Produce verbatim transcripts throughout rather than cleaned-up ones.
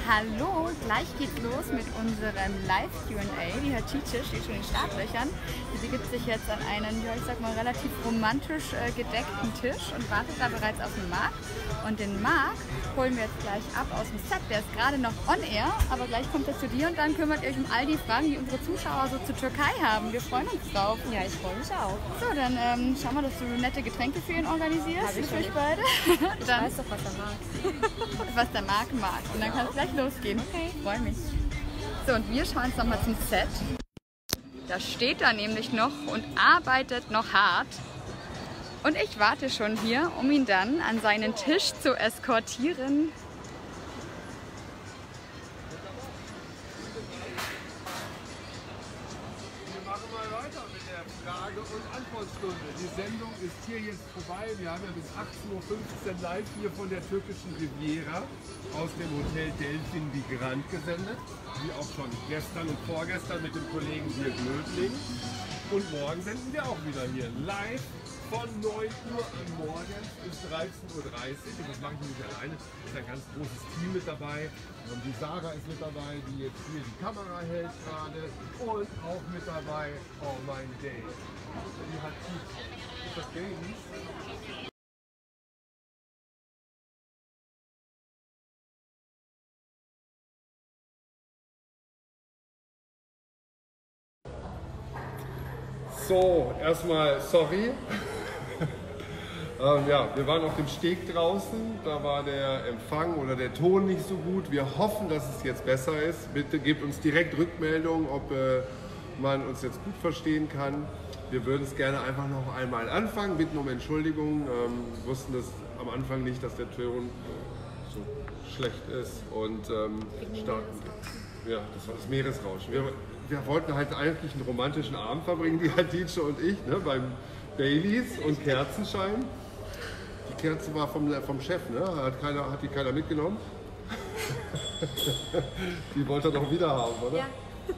Hallo, gleich geht's los mit unserem Live-Q und A. Die Hatice steht schon in den Startlöchern. Sie begibt sich jetzt an einen, ja, ich sag mal, relativ romantisch äh, gedeckten Tisch und wartet da bereits auf den Marc. Und den Marc holen wir jetzt gleich ab aus dem Set. Der ist gerade noch on air, aber gleich kommt er zu dir und dann kümmert ihr euch um all die Fragen, die unsere Zuschauer so zur Türkei haben. Wir freuen uns drauf. Ja, ich freue mich auch. So, dann ähm, schauen wir, dass du nette Getränke für ihn organisierst. Hab ich für euch schon. beide. Ich Dann, weiß doch, was er mag. was der Marc mag. Und dann kann es gleich losgehen. Okay. Ich freue mich. So, und wir schauen jetzt nochmal zum Set. Da steht er nämlich noch und arbeitet noch hart. Und ich warte schon hier, um ihn dann an seinen Tisch zu eskortieren. Wir machen mal weiter mit der Frage- und Antwortstunde. Die Sendung ist hier jetzt vorbei. Wir haben ja bis achtzehn Uhr fünfzehn live hier von der türkischen Riviera aus dem Hotel Delfin Vigrant gesendet. Wie auch schon gestern und vorgestern mit dem Kollegen Dirk Mödling. Und morgen senden wir auch wieder hier live von neun Uhr am Morgen bis dreizehn Uhr dreißig. Und das mache ich nicht alleine. Es ist ein ganz großes Team mit dabei. Und die Sarah ist mit dabei, die jetzt hier die Kamera hält gerade. Und auch mit dabei, oh mein Dave. Die hat die, ist das Games? So, erstmal sorry. ähm, ja, wir waren auf dem Steg draußen, da war der Empfang oder der Ton nicht so gut. Wir hoffen, dass es jetzt besser ist. Bitte gebt uns direkt Rückmeldung, ob äh, man uns jetzt gut verstehen kann. Wir würden es gerne einfach noch einmal anfangen, bitten um Entschuldigung. Ähm, wir wussten das am Anfang nicht, dass der Ton so schlecht ist und ähm, starten. Ja, das war das Meeresrauschen. Wir, wir wollten halt eigentlich einen romantischen Abend verbringen, die Hatice und ich, ne, beim Baileys und Kerzenschein. Die Kerze war vom, vom Chef, ne? Hat, keiner, hat die keiner mitgenommen? Die wollte er doch wieder haben, oder? Ja.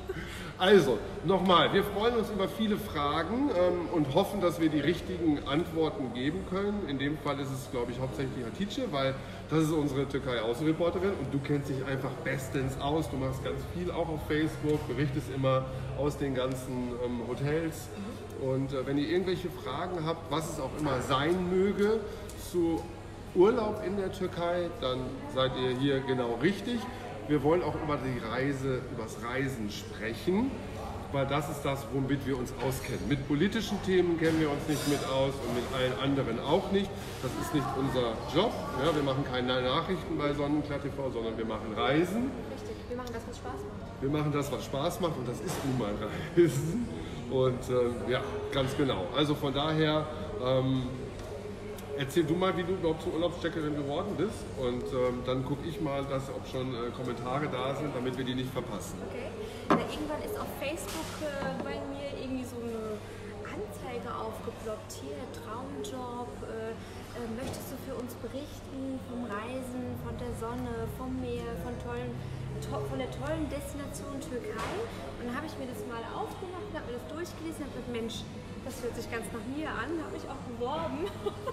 Also, nochmal, wir freuen uns über viele Fragen ähm, und hoffen, dass wir die richtigen Antworten geben können. In dem Fall ist es, glaube ich, hauptsächlich Hatice, weil das ist unsere Türkei-Außenreporterin und du kennst dich einfach bestens aus. Du machst ganz viel auch auf Facebook, berichtest immer aus den ganzen ähm, Hotels. Und äh, wenn ihr irgendwelche Fragen habt, was es auch immer sein möge, zu Urlaub in der Türkei, dann seid ihr hier genau richtig. Wir wollen auch über die Reise, über das Reisen sprechen, weil das ist das, womit wir uns auskennen. Mit politischen Themen kennen wir uns nicht mit aus und mit allen anderen auch nicht. Das ist nicht unser Job. Ja, wir machen keine Nachrichten bei Sonnenklar T V, sondern wir machen Reisen. Richtig, wir machen das, was Spaß macht. Wir machen das, was Spaß macht und das ist nun mal Reisen. Und ähm, ja, ganz genau. Also von daher, ähm, erzähl du mal, wie du überhaupt zur Urlaubscheckerin geworden bist und ähm, dann gucke ich mal, dass, ob schon äh, Kommentare da sind, damit wir die nicht verpassen. Okay. Ja, irgendwann ist auf Facebook äh, bei mir irgendwie so eine Anzeige aufgeploppt. Hier, Traumjob, äh, äh, möchtest du für uns berichten vom Reisen, von der Sonne, vom Meer, von, tollen, to von der tollen Destination Türkei? Und dann habe ich mir das mal aufgemacht, habe mir das durchgelesen und habe gedacht, Mensch, das hört sich ganz nach mir an, habe ich auch beworben.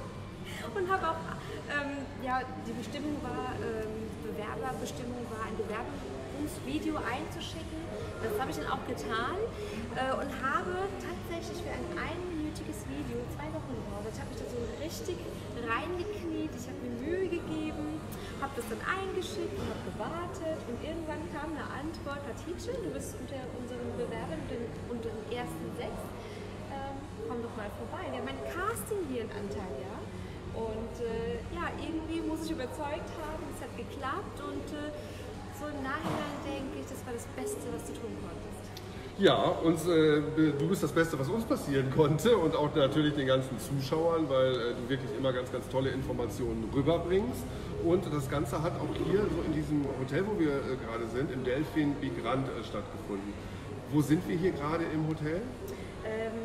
Und habe auch, ähm, ja, die Bestimmung war, ähm, die Bewerberbestimmung war, ein Bewerbungsvideo einzuschicken. Das habe ich dann auch getan äh, und habe tatsächlich für ein einminütiges Video zwei Wochen gebraucht. Ich habe mich da so richtig reingekniet, ich habe mir Mühe gegeben, habe das dann eingeschickt und habe gewartet und irgendwann kam eine Antwort: Hatice, du bist unter unseren Bewerbern, unter den ersten sechs, ähm, komm doch mal vorbei. Wir haben ein Casting hier in Antalya. Und äh, ja, irgendwie muss ich überzeugt haben, es hat geklappt und äh, so im Nachhinein denke ich, das war das Beste, was du tun konntest. Ja, uns, äh, du bist das Beste, was uns passieren konnte und auch natürlich den ganzen Zuschauern, weil äh, du wirklich immer ganz, ganz tolle Informationen rüberbringst. Und das Ganze hat auch hier so in diesem Hotel, wo wir äh, gerade sind, im Delfin Vigrant äh, stattgefunden. Wo sind wir hier gerade im Hotel? Ähm,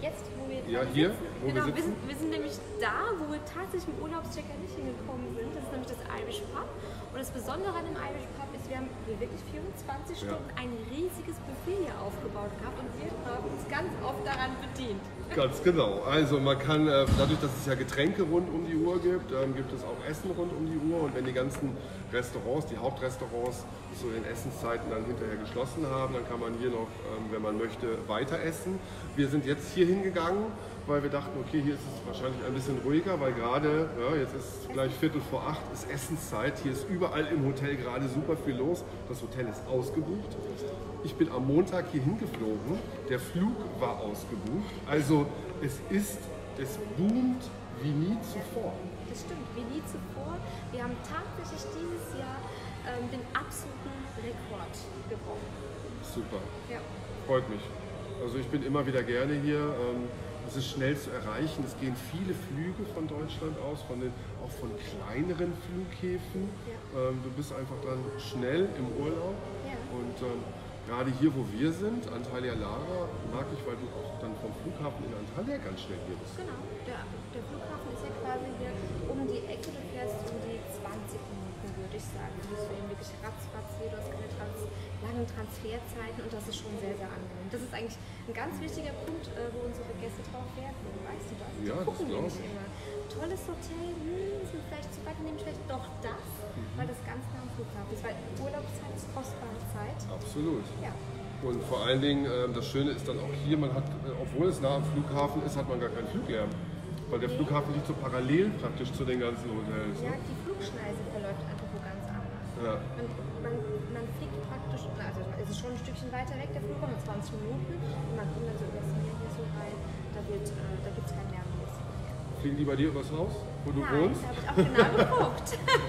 jetzt, wo wir Ja, gerade hier, sitzen, wo wir genau, wir, sitzen. sind, wir sind nämlich da, wo wir tatsächlich im Urlaubschecker nicht hingekommen sind. Das ist nämlich das Irish Pub. Und das Besondere an dem Irish Pub ist, wir haben hier wirklich vierundzwanzig Ja. Stunden ein riesiges Buffet hier aufgebaut gehabt und wir haben uns ganz oft daran bedient. Ganz genau. Also man kann, äh, dadurch, dass es ja Getränke rund um die Uhr gibt, ähm, gibt es auch Essen rund um die Uhr. Und wenn die ganzen Restaurants, die Hauptrestaurants zu den Essenszeiten dann hinterher geschlossen haben, dann kann man hier noch, ähm, wenn man möchte, weiter essen. Wir sind jetzt hier hingegangen, weil wir dachten, okay, hier ist es wahrscheinlich ein bisschen ruhiger, weil gerade, ja, jetzt ist gleich Viertel vor acht, ist Essenszeit. Hier ist überall im Hotel gerade super viel los. Das Hotel ist ausgebucht. Ich bin am Montag hier hingeflogen. Der Flug war ausgebucht. Also es ist, es boomt wie nie zuvor. Das stimmt, wie nie zuvor. Wir haben tatsächlich dieses Jahr ähm, den absoluten Rekord gebrochen. Super, Ja. freut mich. Also ich bin immer wieder gerne hier. Ähm, Es ist schnell zu erreichen. Es gehen viele Flüge von Deutschland aus, von den, auch von kleineren Flughäfen. Ja. Ähm, du bist einfach dann schnell im Urlaub. Ja. Und ähm, gerade hier, wo wir sind, Antalya Lara, mag ich, weil du auch dann vom Flughafen in Antalya ganz schnell hier bist. Genau, der, der Flughafen ist ja quasi hier um die Ecke. Du fährst um die zwanzig Minuten, würde ich sagen. Du bist eben wirklich ratzfatz hier, du hast keine trans langen Transferzeiten und das ist schon sehr, sehr angenehm. Das ist eigentlich ein ganz wichtiger Punkt, äh, wo unsere Gäste drauf Wert legen. Weißt du das? Die Ja, das gucken glaub nämlich ich. immer. Tolles Hotel, hm, ist mir vielleicht zu weit, nehmen vielleicht doch das, Mhm. weil das ganz nah am Flughafen ist. Weil Urlaubszeit ist kostbare Zeit. Absolut. Ja. Und vor allen Dingen, ähm, das Schöne ist dann auch hier, man hat, äh, obwohl es nah am Flughafen ist, hat man gar keinen Fluglärm. Weil der Flughafen liegt so parallel praktisch zu den ganzen Hotels. Ja, Ne? die Flugschneise verläuft einfach wo ganz anders. Ja. Man, man, man fliegt praktisch, also es ist schon ein Stückchen weiter weg, der Flughafen, zwanzig Minuten. Und man kommt dann so übers Meer hier so rein, da, wird, äh, da gibt es keinen Lärm mehr. Fliegen die bei dir übers Haus, wo du Nein, wohnst? da habe ich auch genau geguckt.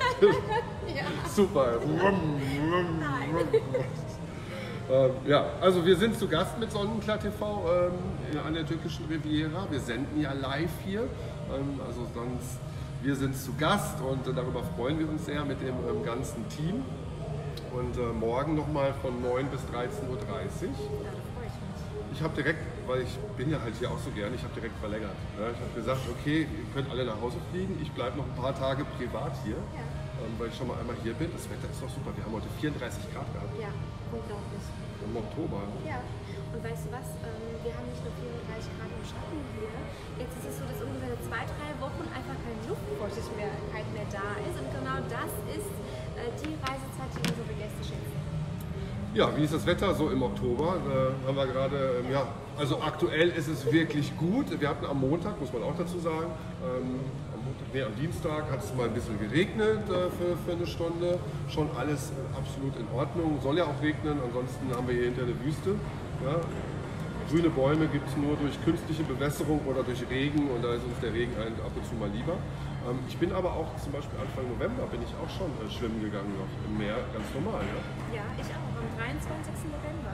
ja. Super. Nein. Ähm, ja, also wir sind zu Gast mit Sonnenklar T V ähm, an der türkischen Riviera. Wir senden ja live hier. Ähm, also sonst, wir sind zu Gast und äh, darüber freuen wir uns sehr mit dem ähm, ganzen Team. Und äh, morgen nochmal von neun bis dreizehn Uhr dreißig. Ja, da freue ich mich. Ich habe direkt, weil ich bin ja halt hier auch so gerne, ich habe direkt verlängert. Ne? Ich habe gesagt, okay, ihr könnt alle nach Hause fliegen. Ich bleibe noch ein paar Tage privat hier, Ja. ähm, weil ich schon mal einmal hier bin. Das Wetter ist doch super. Wir haben heute vierunddreißig Grad gehabt Ja, unglaublich. im Oktober. Ja, und weißt du was, ähm, wir haben nicht nur vierunddreißig Grad im Schatten hier. Jetzt ist es so, dass ungefähr zwei, drei Wochen einfach keine Luftfeuchtigkeit mehr da ist. Und genau das ist äh, die Reisezeit, die unsere Gäste schätzen. Ja, wie ist das Wetter so im Oktober? Da haben wir gerade, ähm, ja, also aktuell ist es wirklich gut. Wir hatten am Montag, muss man auch dazu sagen, ähm, am, Montag, nee, am Dienstag hat es mal ein bisschen geregnet äh, für, für eine Stunde. Schon alles äh, absolut in Ordnung. Soll ja auch regnen, ansonsten haben wir hier hinter eine Wüste. Ja. Grüne Bäume gibt es nur durch künstliche Bewässerung oder durch Regen und da ist uns der Regen ein, ab und zu mal lieber. Ähm, ich bin aber auch zum Beispiel Anfang November bin ich auch schon äh, schwimmen gegangen noch im Meer, ganz normal. Ja? Ja, ich auch, am dreiundzwanzigsten November.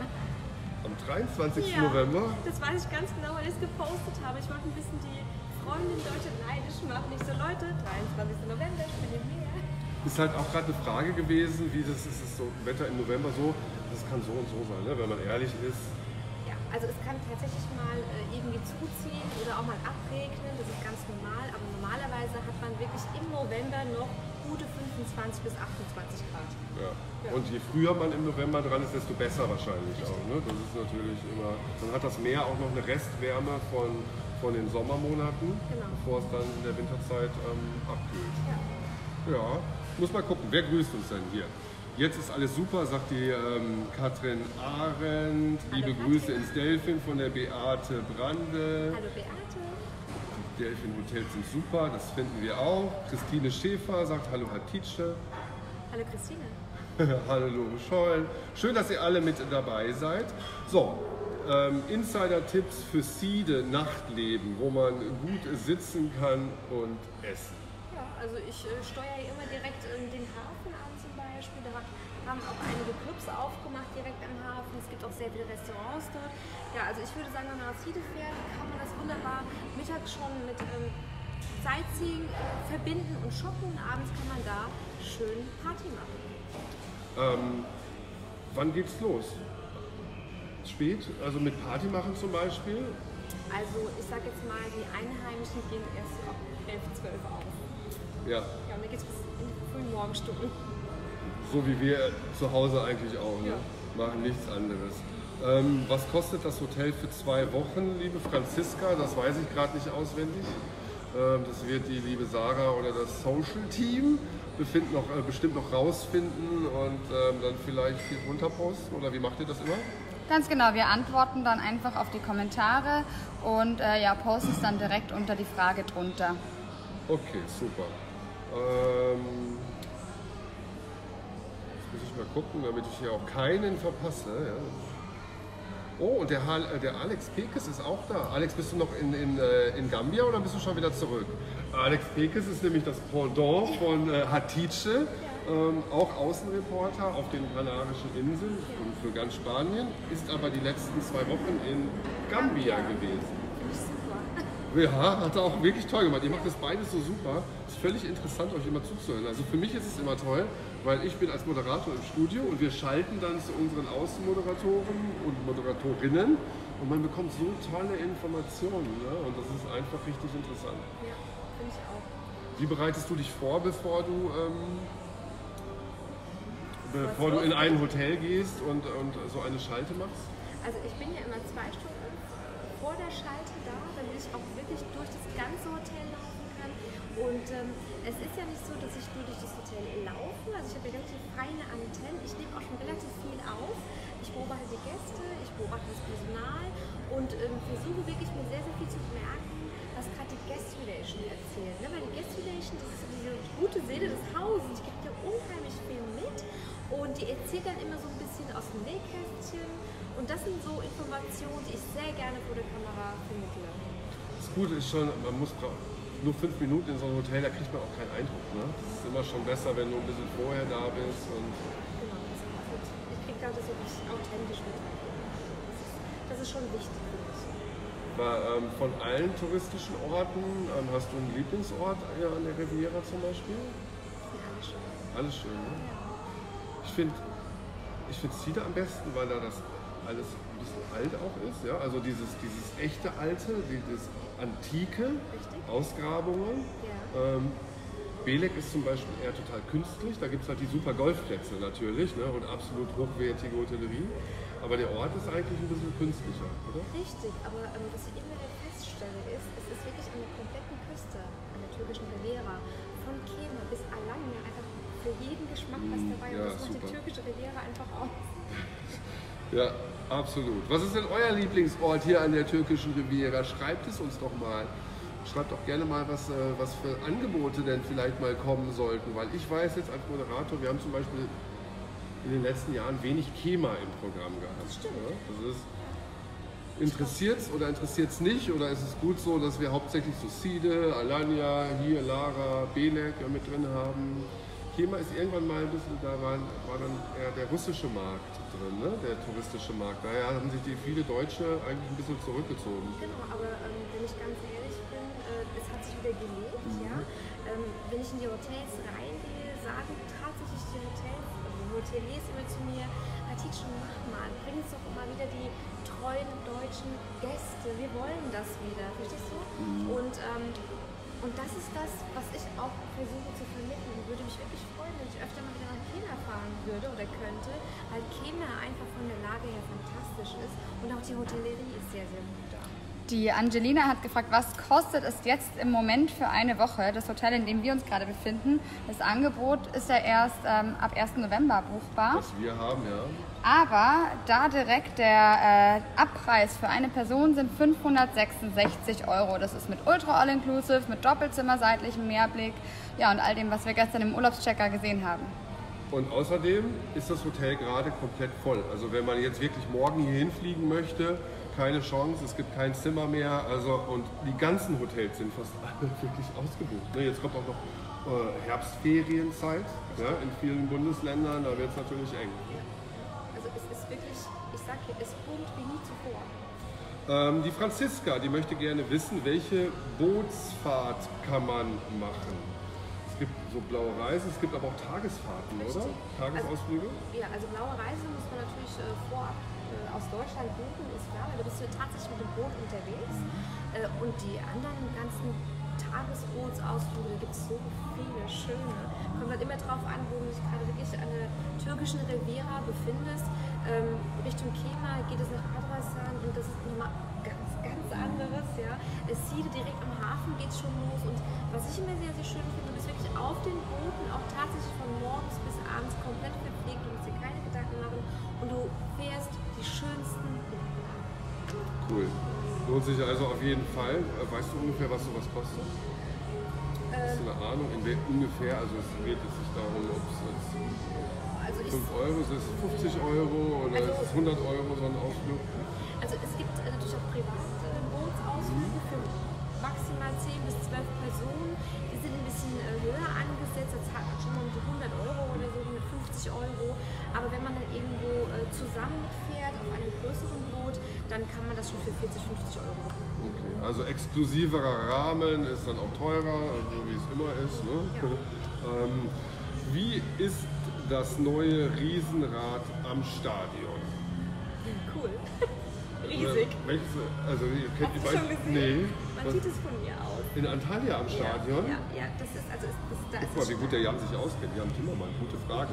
Am dreiundzwanzigsten Ja, November. das weiß ich ganz genau, weil ich es gepostet habe. Ich wollte ein bisschen die Freundin Leute neidisch machen. Ich so, Leute, dreiundzwanzigsten November, ich bin im Meer. Ist halt auch gerade eine Frage gewesen, wie das ist, ist so Wetter im November so, das kann so und so sein, ne? Wenn man ehrlich ist. Ja, also es kann tatsächlich mal äh, irgendwie zuziehen oder auch mal abregnen, das ist ganz normal, aber normalerweise hat man wirklich im November noch gute fünfundzwanzig bis achtundzwanzig Grad. Ja. Ja. Und je früher man im November dran ist, desto besser wahrscheinlich auch. Ne? Das ist natürlich immer, dann hat das Meer auch noch eine Restwärme von, von den Sommermonaten, Genau. bevor es dann in der Winterzeit ähm, abkühlt. Ja. Ja, muss mal gucken, wer grüßt uns denn hier? Jetzt ist alles super, sagt die ähm, Katrin Arendt. Liebe Katrin. Grüße ins Delfin von der Beate Brande. Hallo Beate. Die Delfin Hotels sind super, das finden wir auch. Christine Schäfer sagt Hallo Hatice. Hallo Christine. Hallo Scholl. Schön, dass ihr alle mit dabei seid. So, ähm, Insider-Tipps für Siede Nachtleben, wo man gut sitzen kann und essen. Ja, also ich äh, steuere hier immer direkt äh, den Hafen an zum Beispiel. Da haben auch einige Clubs aufgemacht direkt am Hafen. Es gibt auch sehr viele Restaurants dort. Ja, also ich würde sagen, wenn man nach Siede fährt, kann man das wunderbar mittags schon mit ähm, Sightseeing äh, verbinden und shoppen. Und abends kann man da schön Party machen. Ähm, wann geht's los? Spät, also mit Party machen zum Beispiel. Also ich sag jetzt mal, die Einheimischen gehen erst ab elf, zwölf auf. Ja. Ja, und dann geht es bis in die frühen Morgenstunden. So wie wir zu Hause eigentlich auch, ne? Ja. Machen nichts anderes. Ähm, was kostet das Hotel für zwei Wochen, liebe Franziska? Das weiß ich gerade nicht auswendig. Ähm, das wird die liebe Sarah oder das Social Team befind noch, äh, bestimmt noch rausfinden und ähm, dann vielleicht viel runterposten. Oder wie macht ihr das immer? Ganz genau, wir antworten dann einfach auf die Kommentare und äh, ja, posten es dann direkt unter die Frage drunter. Okay, super. Ähm, jetzt muss ich mal gucken, damit ich hier auch keinen verpasse. Ja. Oh, und der, Hal, äh, der Alex Pekes ist auch da. Alex, bist du noch in, in, äh, in Gambia oder bist du schon wieder zurück? Alex Pekes ist nämlich das Pendant von äh, Hatice, ähm, auch Außenreporter auf den Kanarischen Inseln und für ganz Spanien, ist aber die letzten zwei Wochen in Gambia gewesen. Finde ich super. Ja, hat er auch wirklich toll gemacht. Ihr macht das beides so super. Es ist völlig interessant, euch immer zuzuhören. Also für mich ist es immer toll, weil ich bin als Moderator im Studio und wir schalten dann zu unseren Außenmoderatoren und Moderatorinnen und man bekommt so tolle Informationen. Ne? Und das ist einfach richtig interessant. Ja, finde ich auch. Wie bereitest du dich vor, bevor du, ähm, bevor du in ein Hotel gehst und, und so eine Schalte machst? Also ich bin ja immer zwei Stunden vor der Schalte da, damit ich auch wirklich durch das ganze Hotel laufen kann. Und ähm, es ist ja nicht so, dass ich nur durch das Hotel laufe. Also ich habe ja relativ feine Antennen. Ich nehme auch schon relativ viel auf. Ich beobachte die Gäste, ich beobachte das Personal und ähm, versuche wirklich mir sehr, sehr viel zu merken, was gerade die Guest Relation erzählen. Ne? Weil die Guest Relation, das ist so diese gute Seele des Hauses. Die gibt ja unheimlich viel mit und die erzählt dann immer so ein bisschen aus dem Nähkästchen. Und das sind so Informationen, die ich sehr gerne vor der Kamera vermittle. Das Gute ist schon, man muss nur fünf Minuten in so einem Hotel, da kriegt man auch keinen Eindruck. Ne? Das ist immer schon besser, wenn du ein bisschen vorher da bist. Und Genau, das ist gut. Ich kriege da das wirklich authentisch mit. Das ist, das ist schon wichtig für mich. Aber, ähm, von allen touristischen Orten, ähm, hast du einen Lieblingsort ja, an der Riviera zum Beispiel? Ja, alles schön. Alles schön, ne? Ich finde ich find Sida am besten, weil da das alles ein bisschen alt auch ist. Ja? Also dieses, dieses echte Alte, dieses Antike, Richtig. Ausgrabungen. Ja. Ähm, Belek ist zum Beispiel eher total künstlich. Da gibt es halt die super Golfplätze natürlich, ne? Und absolut hochwertige Hotellerie. Aber der Ort ist eigentlich ein bisschen künstlicher, oder? Richtig, aber ähm, was ich immer wieder feststelle ist, es ist wirklich an der kompletten Küste, an der türkischen Riviera, von Kemer bis Alanya, einfach für jeden Geschmack was dabei. ja, und das macht super. die türkische Riviera einfach aus. Ja, absolut. Was ist denn euer Lieblingsort hier an der türkischen Riviera? Schreibt es uns doch mal. Schreibt doch gerne mal, was, äh, was für Angebote denn vielleicht mal kommen sollten. Weil ich weiß jetzt als Moderator, wir haben zum Beispiel in den letzten Jahren wenig Kema im Programm gehabt. Das stimmt. Ja? Das ist, interessiert es oder interessiert es nicht? Oder ist es gut so, dass wir hauptsächlich so Side, Alanya, hier Lara, Belek ja, mit drin haben? Kema ist irgendwann mal ein bisschen, da war, war dann eher der russische Markt drin, ne? Der touristische Markt. Daher haben sich die viele Deutsche eigentlich ein bisschen zurückgezogen. Genau, aber ähm, wenn ich ganz ehrlich bin, äh, es hat sich wieder gelebt, Mhm. ja. Ähm, wenn ich in die Hotels reingehe, sagen tatsächlich die Hotels, also die Hoteliers immer zu mir, Hatice, mach mal, bring uns doch mal wieder die treuen deutschen Gäste, wir wollen das wieder, verstehst du? Mhm. Und, ähm, und das ist das, was ich auch versuche zu vermitteln. Ich würde mich wirklich freuen, wenn ich öfter mal wieder nach Kenia fahren würde oder könnte, weil Kenia einfach von der Lage her fantastisch ist und auch die Hotellerie ist sehr, sehr gut da. Die Angelina hat gefragt, was kostet es jetzt im Moment für eine Woche, das Hotel, in dem wir uns gerade befinden. Das Angebot ist ja erst ähm, ab ersten November buchbar. Was wir haben, ja. Aber da direkt der äh, Abpreis für eine Person sind fünfhundertsechsundsechzig Euro. Das ist mit Ultra All-Inclusive, mit Doppelzimmer, seitlichem Mehrblick, ja, und all dem, was wir gestern im Urlaubschecker gesehen haben. Und außerdem ist das Hotel gerade komplett voll. Also wenn man jetzt wirklich morgen hier hinfliegen möchte, keine Chance, es gibt kein Zimmer mehr. Also, und die ganzen Hotels sind fast alle wirklich ausgebucht. Ne, jetzt kommt auch noch äh, Herbstferienzeit, ja, in vielen Bundesländern, da wird es natürlich eng. Also es ist wirklich, ich sag dir, es boomt wie nie zuvor. Ähm, die Franziska, die möchte gerne wissen, welche Bootsfahrt kann man machen? Es gibt so blaue Reisen, es gibt aber auch Tagesfahrten, Richtig. oder? Tagesausflüge? Ja, also blaue Reise muss man natürlich äh, vorab äh, aus Deutschland buchen, ist klar, weil du bist ja tatsächlich mit dem Boot unterwegs. Äh, und die anderen ganzen Tagesbootsausflüge, da gibt es so viele schöne. Kommt halt immer drauf an, wo du dich gerade wirklich an der türkischen Riviera befindest. Ähm, Richtung Kemal geht es nach Adrasan und das ist nochmal ganz, ganz anderes. Ja. Side direkt am Hafen geht schon los und was ich immer sehr, sehr schön finde, du bist wirklich auf den Booten, auch tatsächlich von morgens bis abends komplett verpflegt, du musst dir keine Gedanken machen und du fährst die schönsten Inseln ab. Cool. Lohnt sich also auf jeden Fall. Weißt du ungefähr, was sowas kostet? Hast du eine Ahnung? In wel- ungefähr, also es geht jetzt nicht darum, ob es jetzt Also ich, fünf Euro ist, es fünfzig Euro oder Also- ist es hundert Euro so ein Ausflug? also es gibt äh, natürlich auch private äh, Bootsausflüge für maximal zehn bis zwölf Personen. Die sind ein bisschen äh, höher angesetzt, da zahlt man schon mal um die hundert Euro oder so, hundertfünfzig Euro. Aber wenn man dann irgendwo äh, zusammen mitfährt auf einem größeren Boot, dann kann man das schon für vierzig, fünfzig Euro bekommen. Okay. Also exklusiverer Rahmen ist dann auch teurer, also wie es immer ist. Ne? ähm, wie ist das neue Riesenrad am Stadion? Cool. Riesig. Äh, welches, also ihr kennt Hast die du schon beiden- gesehen? Nee. Man Was- sieht es von mir aus. In Antalya am Stadion? Ja, ja, das ist, also ist, das, da Guck ist mal, das wie gut der Jan sich auskennt. Jan Timmermann, gute Frage.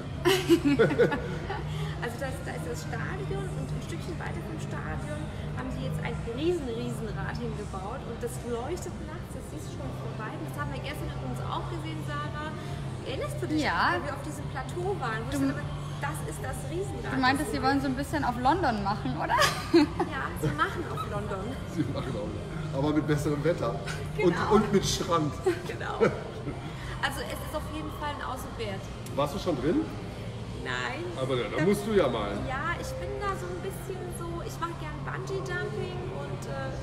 Also da ist, da ist das Stadion und ein Stückchen weiter vom Stadion haben sie jetzt ein riesen, Riesenrad hingebaut und das leuchtet nachts, das siehst du schon vorbei. Das haben wir gestern übrigens auch gesehen, Sarah. Erinnerst du dich, Ja. weil wir auf diesem Plateau waren? Wo ich Du- dachte, das ist das Riesenrad. Du meintest, das sie wollen so ein bisschen auf London machen, oder? Ja, sie machen auf London. Sie machen auch noch. Aber mit besserem Wetter. Genau. Und, und mit Strand. Genau. Also es ist auf jeden Fall ein Aus und Wert. Warst du schon drin? Nein. Aber ja, da musst du ja mal. Ja, ich bin da so ein bisschen so, ich mache gern Bungee-Jumping und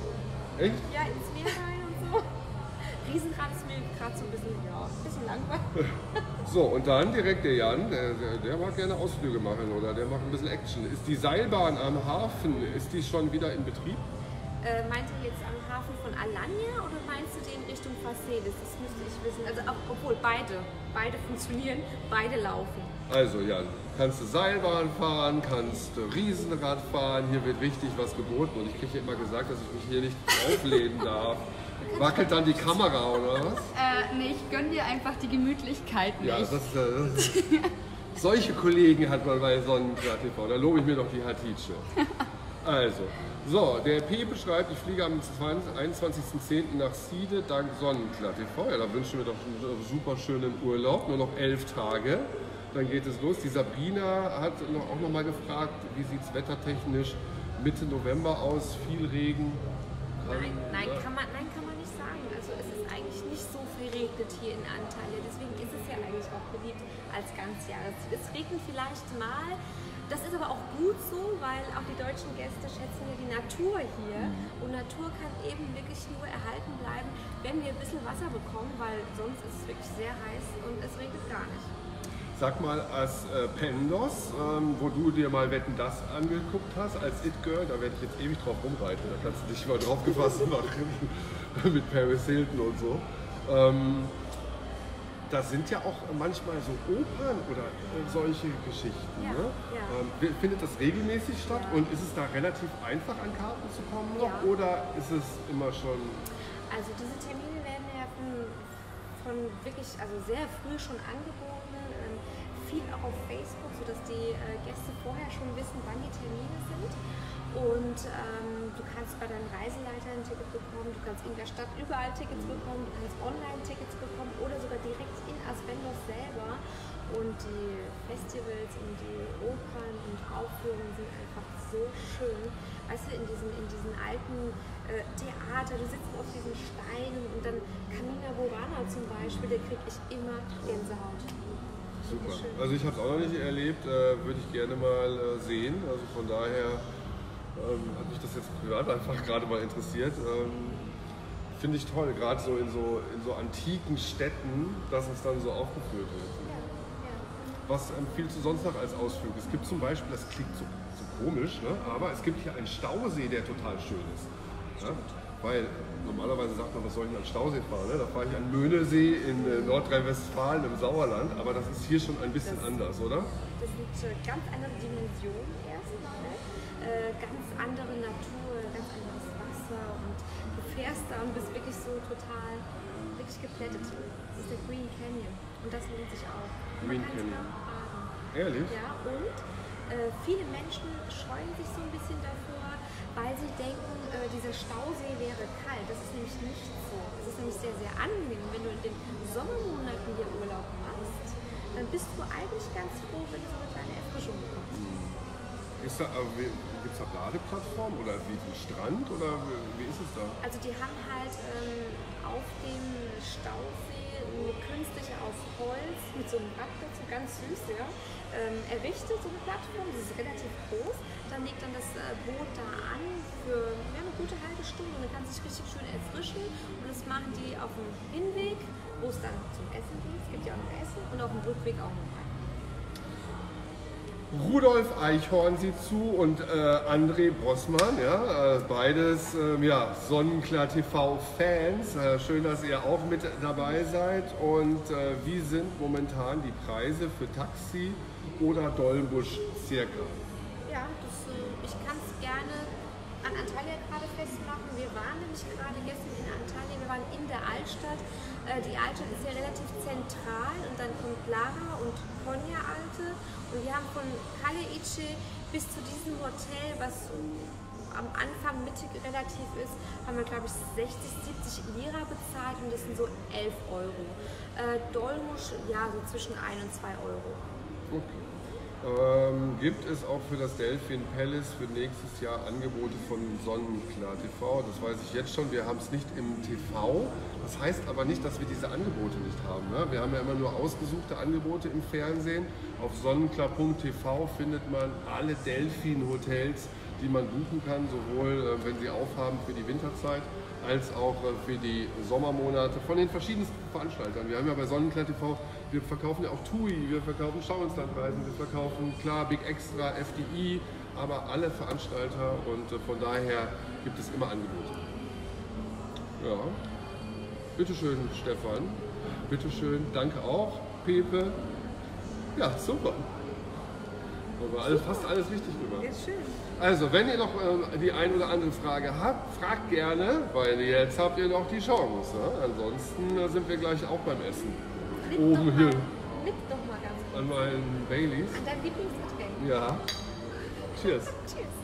äh, Echt? ja, ins Meer rein und so. Riesenrad ist mir gerade so ein bisschen, ja, ein bisschen langweilig. So, und dann direkt der Jan, der, der, der mag gerne Ausflüge machen oder der macht ein bisschen Action. Ist die Seilbahn am Hafen, ist die schon wieder in Betrieb? Äh, meint ihr jetzt am Hafen von Alanya oder meinst du den Richtung Vercelis? Das müsste ich wissen. Also ob, obwohl beide, beide funktionieren, beide laufen. Also Jan, kannst du Seilbahn fahren, kannst du Riesenrad fahren, hier wird richtig was geboten und ich kriege ja immer gesagt, dass ich mich hier nicht auflehnen darf. Wackelt dann die Kamera oder was? Äh, nee, ich gönn dir einfach die Gemütlichkeit nicht. Ja, das ist, äh, das ist, solche Kollegen hat man bei Sonnenklar T V, da lobe ich mir doch die Hatice. Also, so, der P beschreibt, ich fliege am einundzwanzigsten zehnten nach Side dank Sonnenklar T V. Ja, da wünschen wir doch einen super schönen Urlaub, nur noch elf Tage. Dann geht es los. Die Sabrina hat noch, auch noch mal gefragt, wie sieht es wettertechnisch Mitte November aus? Viel Regen? Nein, nein, Ja. kann man, nein, kann man nicht sagen. Also es ist eigentlich nicht so verregnet hier in Antalya. Deswegen ist es ja eigentlich auch beliebt als Ganzjahresziel. Es regnet vielleicht mal. Das ist aber auch gut so, weil auch die deutschen Gäste schätzen ja die Natur hier. Und Natur kann eben wirklich nur erhalten bleiben, wenn wir ein bisschen Wasser bekommen, weil sonst ist es wirklich sehr heiß und es regnet gar nicht. Sag mal, als äh, Pendos, ähm, wo du dir mal Wetten, das angeguckt hast, als It-Girl, da werde ich jetzt ewig drauf rumreiten, da kannst du dich mal drauf gefasst machen, mit Paris Hilton und so. Ähm, da sind ja auch manchmal so Opern oder äh, solche Geschichten. Ja, Ne? ja. Ähm, findet das regelmäßig statt und ist es da relativ einfach an Karten zu kommen noch Ja. oder ist es immer schon... Also diese Termine werden ja von, von wirklich, also sehr früh schon angeboten, ähm, viel auch auf Facebook, sodass die äh, Gäste vorher schon wissen, wann die Termine sind. Und ähm, du kannst bei deinem Reiseleiter ein Ticket bekommen, du kannst in der Stadt überall Tickets bekommen, du kannst Online-Tickets bekommen oder sogar direkt in Aspendos selber. Und die Festivals und die Opern und Aufführungen sind einfach so schön. Weißt du, in diesen, in diesen alten äh, Theater, du sitzt auf diesen Steinen und dann Carmina Burana zum Beispiel, da kriege ich immer Gänsehaut. Super. Schön. Also ich habe es auch noch nicht erlebt, äh, würde ich gerne mal äh, sehen. Also von daher ähm, hat mich das jetzt privat einfach gerade mal interessiert. Ähm, Finde ich toll, gerade so in, so in so antiken Städten, dass es dann so aufgeführt wird. Ja, ja. Was empfiehlst du sonst noch als Ausflug? Es gibt zum Beispiel, das klingt so, so komisch, ne? Aber es gibt hier einen Stausee, der total schön ist. Ja? weil normalerweise sagt man, was soll ich denn an Stausee fahren? Ne? Da fahre ich an Möhnesee in äh, Nordrhein-Westfalen im Sauerland, aber das ist hier schon ein bisschen das, anders, oder? Das sind äh, ganz andere Dimensionen erstmal, ne? äh, ganz andere Natur, ganz anderes Wasser und du fährst da und bist wirklich so total, wirklich geplättet. Das ist der Green Canyon und das lohnt sich auch. Green Canyon. Ehrlich? Ja, und äh, viele Menschen scheuen sich so ein bisschen davor, weil sie denken, äh, dieser Stausee wäre kalt. Das ist nämlich nicht so. Es ist nämlich sehr, sehr angenehm. Und wenn du in den Sommermonaten hier Urlaub machst, dann bist du eigentlich ganz froh, wenn du so eine kleine Erfrischung bekommst. Ist da, äh, gibt es da Badeplattformen oder wie ein Strand oder wie ist es da? Also die haben halt ähm, auf dem Stausee eine künstliche aus Holz mit so einem Rad dazu, ganz süß, ja, ähm, errichtet, so eine Plattform, die ist relativ groß. Dann legt dann das äh, Boot da an für ja, eine gute halbe Stunde und dann kann sich richtig schön erfrischen. Und das machen die auf dem Hinweg, wo es dann zum Essen geht. Es gibt ja auch noch Essen und auf dem Rückweg auch noch ein. Rudolf Eichhorn sieht zu und äh, André Brossmann, ja, äh, beides äh, ja, Sonnenklar T V-Fans. Äh, schön, dass ihr auch mit dabei seid. Und äh, wie sind momentan die Preise für Taxi oder Dollenbusch circa? Ja, das, äh, ich kann es gerne an Antalya gerade festmachen. Wir waren nämlich gerade gestern in Antalya, wir waren in der Altstadt. Äh, die Altstadt ist ja relativ zentral und dann kommt Lara und Konya Alte. Und wir haben von Kalle Ice bis zu diesem Hotel, was am Anfang mittig relativ ist, haben wir glaube ich sechzig, siebzig Lira bezahlt und das sind so elf Euro. Äh, Dolmusch, ja, so zwischen ein und zwei Euro. Okay. Ähm, gibt es auch für das Delphin Palace für nächstes Jahr Angebote von Sonnenklar T V? Das weiß ich jetzt schon, wir haben es nicht im T V. Das heißt aber nicht, dass wir diese Angebote nicht haben. Ne? Wir haben ja immer nur ausgesuchte Angebote im Fernsehen. Auf sonnenklar punkt t v findet man alle Delphin-Hotels, die man buchen kann, sowohl äh, wenn sie aufhaben für die Winterzeit, als auch äh, für die Sommermonate von den verschiedensten Veranstaltern. Wir haben ja bei Sonnenklar T V, wir verkaufen ja auch T U I, wir verkaufen Schauinslandreisen, wir verkaufen klar Big Extra, F D I, aber alle Veranstalter und äh, von daher gibt es immer Angebote. Ja, bitteschön Stefan, bitteschön, danke auch Pepe. Ja, super. Aber alles, fast alles richtig gemacht. Ist schön. Also, wenn ihr noch äh, die ein oder andere Frage habt, fragt gerne, weil jetzt habt ihr noch die Chance. Ne? Ansonsten äh, sind wir gleich auch beim Essen. Nipp Oben doch hier mal, nipp doch mal ganz kurz. an meinen Baileys. An dein Lieblingsgetränk. Ja. Cheers. Cheers.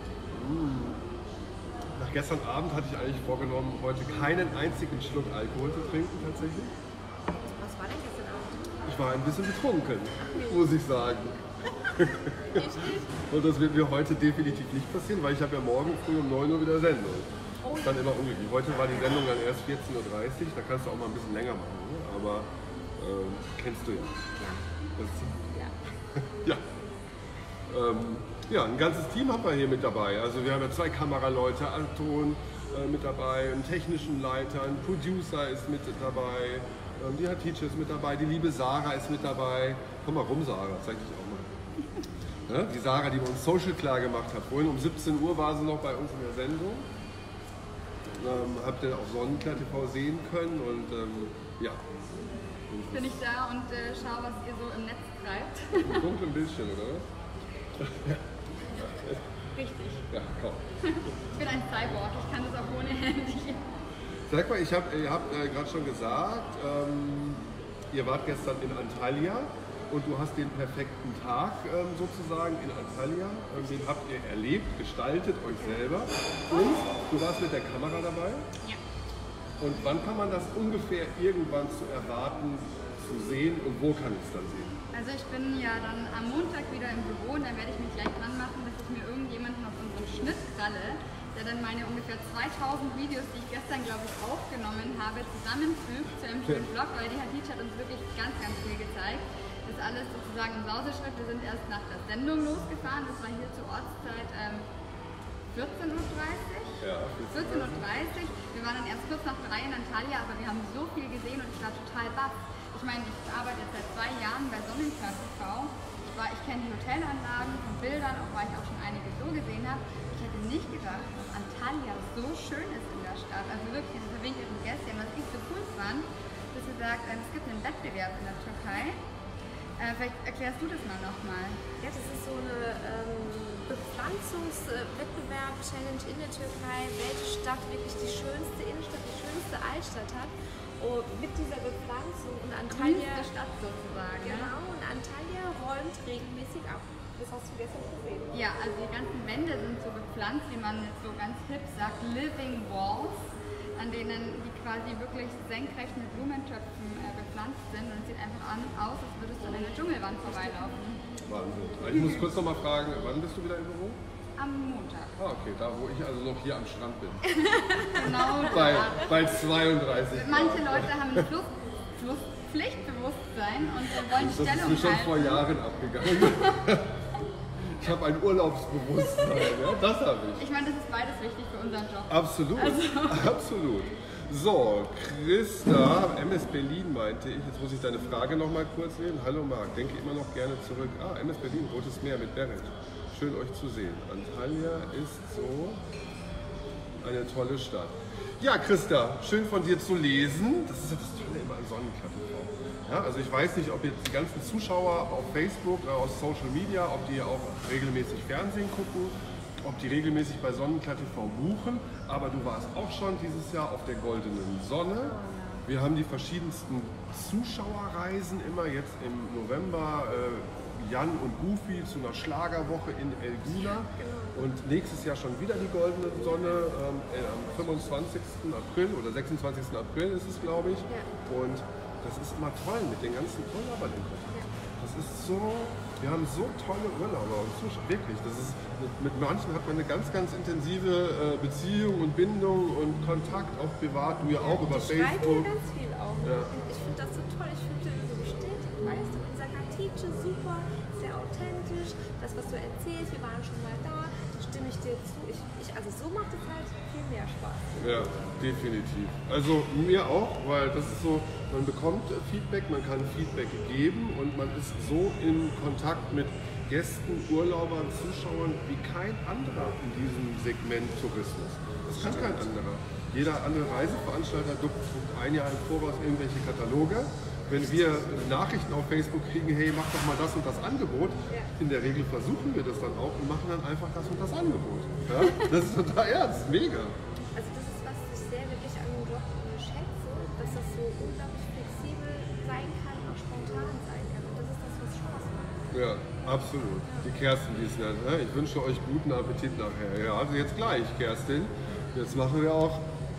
Nach gestern Abend hatte ich eigentlich vorgenommen, heute keinen einzigen Schluck Alkohol zu trinken tatsächlich. Was war denn gestern Abend? Ich war ein bisschen betrunken, muss ich sagen. Richtig? Und das wird mir heute definitiv nicht passieren, weil ich habe ja morgen früh um neun Uhr wieder Sendung. Oh, Das ist dann immer unglücklich. Heute war die Sendung dann erst vierzehn Uhr dreißig, da kannst du auch mal ein bisschen länger machen. Ne? Aber ähm, kennst du ja. ja. Das, ja. ja. Ähm, ja, ein ganzes Team haben wir hier mit dabei. Also wir haben ja zwei Kameraleute, Anton äh, mit dabei, einen technischen Leiter, ein Producer ist mit dabei, ähm, die Hatice ist mit dabei, die liebe Sarah ist mit dabei. Komm mal rum, Sarah, zeig dich auch mal. Ja, die Sarah, die bei uns Social klar gemacht hat. Vorhin um siebzehn Uhr war sie noch bei uns in der Sendung. Ähm, habt ihr auch Sonnenklar T V sehen können und ähm, ja. Bin ich da und äh, schau, was ihr so im Netz treibt. Im dunklen Bildschirm, oder? Richtig. Ja, komm. Ich bin ein Cyborg, ich kann das auch ohne Handy. Sag mal, ich hab, ihr habt äh, gerade schon gesagt, ähm, ihr wart gestern in Antalya und du hast den perfekten Tag ähm, sozusagen in Antalya. Ähm, den habt ihr erlebt, gestaltet, euch selber. Und du warst mit der Kamera dabei. Ja. Und wann kann man das ungefähr irgendwann zu erwarten, zu sehen und wo kann ich es dann sehen? Also ich bin ja dann am Montag wieder im Büro und dann werde ich mich gleich dran machen, dass ich mir irgendjemanden auf unseren Schnitt kralle, der dann meine ungefähr zweitausend Videos, die ich gestern, glaube ich, aufgenommen habe, zusammenfügt zu einem schönen Vlog, weil die Hatice hat uns wirklich ganz, ganz viel gezeigt. Das ist alles sozusagen im Sauseschritt. Wir sind erst nach der Sendung losgefahren, das war hier zur Ortszeit ähm, vierzehn Uhr dreißig. Ja, vierzehn Uhr dreißig. Wir waren dann erst kurz nach drei in Antalya, aber wir haben so viel gesehen und ich war total baff. Ich meine, ich arbeite jetzt seit zwei Jahren bei Sonnenklar T V. Ich war, ich kenne die Hotelanlagen von Bildern, auch weil ich auch schon einige so gesehen habe. Ich hätte nicht gedacht, dass Antalya so schön ist in der Stadt. Also wirklich diese verwinkelten Gäste, was ich so cool fand, dass sie sagt, es gibt einen Wettbewerb in der Türkei. Äh, vielleicht erklärst du das mal nochmal. Ja, das ist so eine ähm, Bepflanzungswettbewerb, Challenge in der Türkei, welche Stadt wirklich die schönste Innenstadt, die schönste Altstadt hat. Und mit dieser Bepflanzung und Antalya, der Stadt sozusagen. genau, und Antalya räumt regelmäßig ab. Das hast du gestern gesehen. Ja, also die ganzen Wände sind so bepflanzt, wie man jetzt so ganz hip sagt, Living Walls, an denen die quasi wirklich senkrecht mit Blumentöpfen äh, bepflanzt sind und es sieht einfach an, aus, als würdest du an einer Dschungelwand vorbeilaufen. Wahnsinn. Ich muss kurz noch mal fragen, wann bist du wieder im Büro? Am Montag. Ah, okay, da wo ich also noch hier am Strand bin. Genau. Bei, da. bei zweiunddreißig. Manche Leute haben ein Fluss, Flusspflichtbewusstsein und äh, wollen Das Stellung ist mir schon halten. vor Jahren abgegangen. Ich habe ein Urlaubsbewusstsein, ja? Das habe ich. Ich meine, das ist beides wichtig für unseren Job. Absolut, absolut. So, Christa, M S Berlin meinte ich, jetzt muss ich deine Frage noch mal kurz nehmen. Hallo Marc, denke immer noch gerne zurück. Ah, M S Berlin, Rotes Meer mit Berit. Schön euch zu sehen. Antalya ist so eine tolle Stadt. Ja, Christa, schön von dir zu lesen. Das ist ja das Tolle immer an Sonnenklappe. Ja, also ich weiß nicht, ob jetzt die ganzen Zuschauer auf Facebook oder aus Social Media, ob die auch regelmäßig Fernsehen gucken, ob die regelmäßig bei Sonnenklapp T V buchen, aber du warst auch schon dieses Jahr auf der Goldenen Sonne. Wir haben die verschiedensten Zuschauerreisen immer jetzt im November, äh, Jan und Goofy zu einer Schlagerwoche in Elguna und nächstes Jahr schon wieder die Goldene Sonne ähm, äh, am fünfundzwanzigsten April oder sechsundzwanzigsten April ist es, glaube ich. Und das ist immer toll mit den ganzen Urlaubern in Kontakt. Das ist so, wir haben so tolle Urlauber und Zuschauer, wirklich. Das ist, mit manchen hat man eine ganz, ganz intensive äh, Beziehung und Bindung und Kontakt, auch privat, du ja auch über Ich schreibe Facebook. hier ganz viel auch. Ja. Ich finde das so toll, ich finde das so bestätigt, weißt du, unser Katice, super, sehr authentisch, das, was du erzählst, wir waren schon mal da, stimme ich dir zu. Ich, ich, also so macht es halt viel mehr Spaß. Ja, definitiv. Also mir auch, weil das ist so, man bekommt Feedback, man kann Feedback geben und man ist so in Kontakt mit Gästen, Urlaubern, Zuschauern wie kein anderer in diesem Segment Tourismus. Das kann kein anderer. Jeder andere Reiseveranstalter druckt ein Jahr im Voraus irgendwelche Kataloge. Wenn wir Nachrichten auf Facebook kriegen, hey, mach doch mal das und das Angebot, in der Regel versuchen wir das dann auch und machen dann einfach das und das Angebot. Ja? Das ist total ernst, mega. Also das ist, was ich sehr wirklich an dem Job äh, schätze, dass das so unglaublich flexibel sein kann, auch spontan sein kann. Und das ist das, was Spaß macht. Ja, absolut. Die Kerstin, die ist nett. Ne? Ich wünsche euch guten Appetit nachher. Ja, also jetzt gleich, Kerstin. Jetzt machen wir auch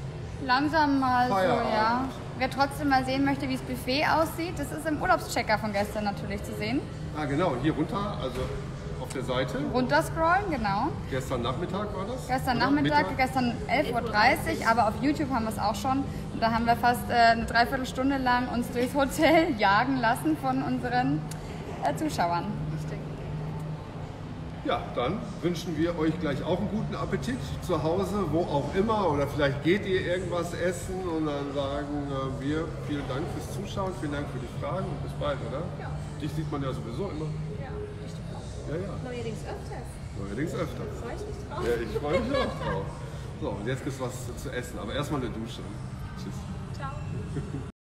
Langsam mal so, Feierabend. ja. Wer trotzdem mal sehen möchte, wie das Buffet aussieht, das ist im Urlaubschecker von gestern natürlich zu sehen. Ah, genau, hier runter, also auf der Seite. Runterscrollen, genau. Gestern Nachmittag war das? Gestern oder? Nachmittag, Mittag? gestern elf Uhr dreißig, aber auf YouTube haben wir es auch schon. Und da haben wir fast äh, eine Dreiviertelstunde lang uns durchs Hotel jagen lassen von unseren äh, Zuschauern. Ja, dann wünschen wir euch gleich auch einen guten Appetit zu Hause, wo auch immer. Oder vielleicht geht ihr irgendwas essen und dann sagen äh, wir vielen Dank fürs Zuschauen, vielen Dank für die Fragen und bis bald, oder? Ja. Dich sieht man ja sowieso immer. Ja, richtig auch. Ja, ja. Neuerdings öfters. Neuerdings öfter. Freue ich mich drauf. Ja, ich freue mich auch drauf. So, und jetzt gibt es was zu essen, aber erstmal eine Dusche. Tschüss. Ciao.